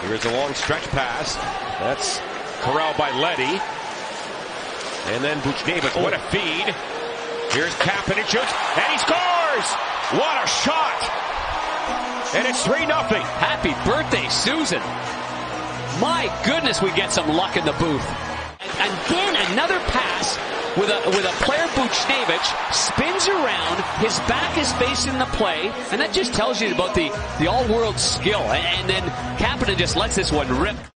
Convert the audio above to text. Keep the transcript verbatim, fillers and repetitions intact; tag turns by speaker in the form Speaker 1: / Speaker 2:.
Speaker 1: Here's a long stretch pass. That's corralled by Leddy. And then Buchnevich, what a feed. Here's Kapanen, shoots, and he scores! What a shot! And it's three nothing.
Speaker 2: Happy birthday, Susan. My goodness, we get some luck in the booth. And, and then another pass with a with a player, Buchnevich, spins around, his back is facing the play, and that just tells you about the, the all-world skill. And, and then Kapanen just lets this one rip.